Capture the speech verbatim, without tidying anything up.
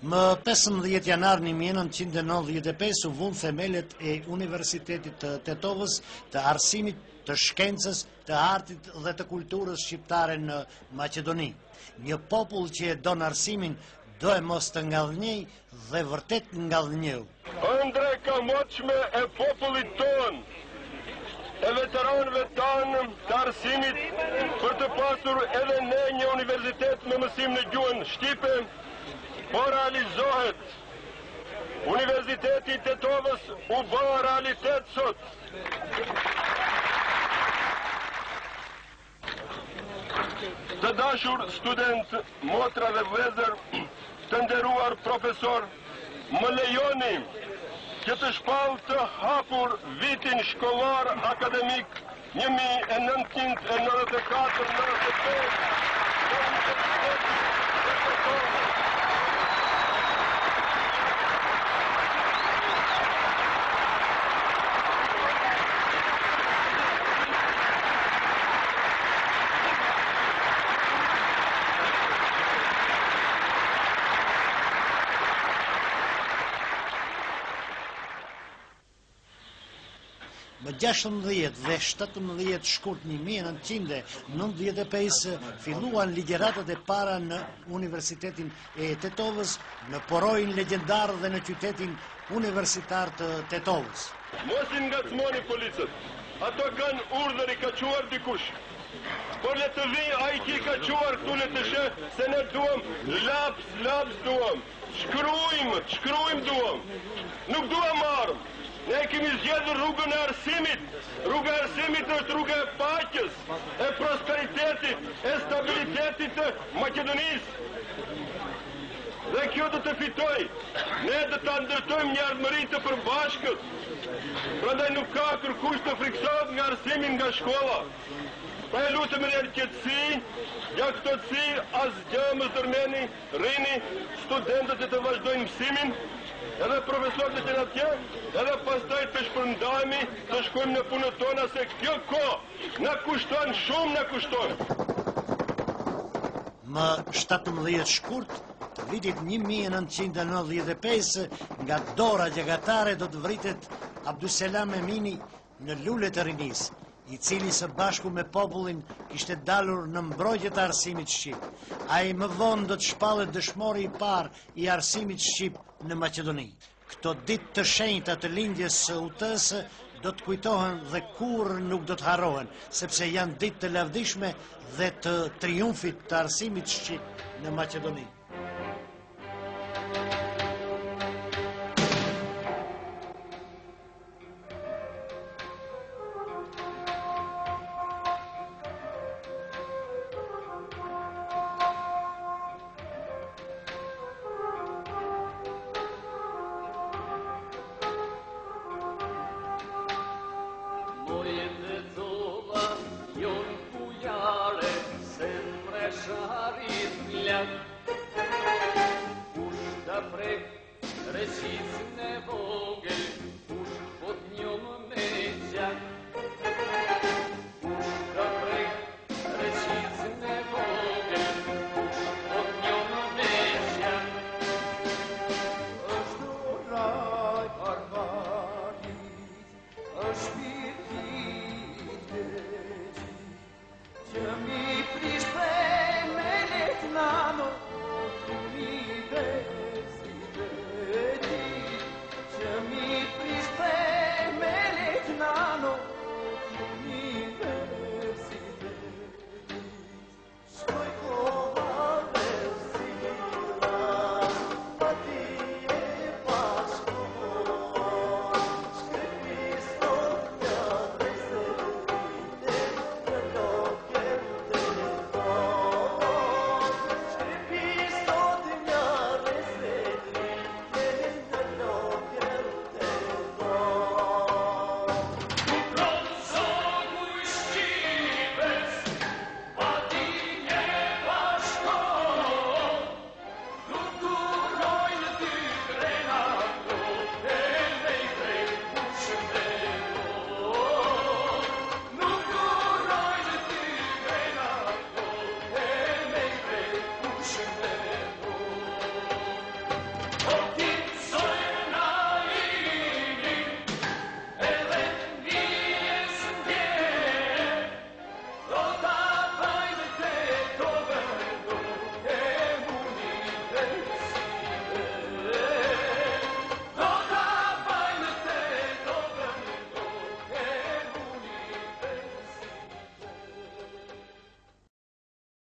Më pesëmbëdhjetë janar një mijë e nëntëqind e nëntëdhjetë e pesë u vun themelet e Universitetit të Tetovës, të arsimit, të shkencës, të artit dhe të kulturës shqiptare në Maqedoni. Një popull që e don arsimin do e mos të ngallënjej dhe vërtet ngallënjeu. Ëndra e kamoqme e popullit ton, e veteranëve tanë të arsimit, për të pasur edhe ne një universitet me mësim në gjuhën shqipe, po realizohet. Universiteti i Tetovës u bë realitet sot. Të dashur student, motra dhe vëllezër, të nderuar profesor, më lejoni që të shpall të hapur vitin shkollar akademik një mijë e nëntëqind e nëntëdhjetë e katër nëntëdhjetë e pesë. Më gjashtëmbëdhjetë dhe shtatëmbëdhjetë shkurt një mijë e nëntëqind e nëntëdhjetë e pesë filluan ligjëratat e para në Universitetin e Tetovës, në porojin legjendar dhe në qytetin universitar të Tetovës. Mos i ngacmoni policët, ato kanë urdhër i ka quar dikush. Por le të vi ai që i ka quar këtu le të sheh se ne duam laps, laps duam. Shkruajmë, shkruajmë duam. Nuk duam armë. Ne kemi zgjedhur rrugën e arsimit. Rruga e arsimit është rruga e paqes, e prosperitetit, e stabilitetit të Maqedonisë. Dhe kjo do të fitoj. Ne do ta ndërtojmë një ardhmëri të përbashkët. Prandaj nuk ka kërkush të friksohet nga arsimi nga shkolla. Pa e lutëm e njerë qëtësi, ja këtëtësi, asgjë më zdërmeni, rini, studentët që të vazhdojnë mësimin, edhe profesorët e që në tje, edhe pastaj të shpërndajmi, të shkojmë në punët tona, se kjo ko në kushton, shumë në kushton. Më shtatëmbëdhjetë shkurt të vitit një mijë e nëntëqind e nëntëdhjetë e pesë, nga dora gjagatare do të vritet Abduselam Emini në Lule të Rinis, i cili së bashku me popullin kishte dalur në mbrojtje të arsimit shqip. Ai më vonë do të shpallet dëshmori i parë i arsimit shqip në Maqedoni. Këto ditë të shenjta të lindjes së U T-së do të kujtohen dhe kur nuk do të harrohen, sepse janë ditë të lavdishme dhe të triumfit të arsimit shqip në Maqedoni. Recis ne voge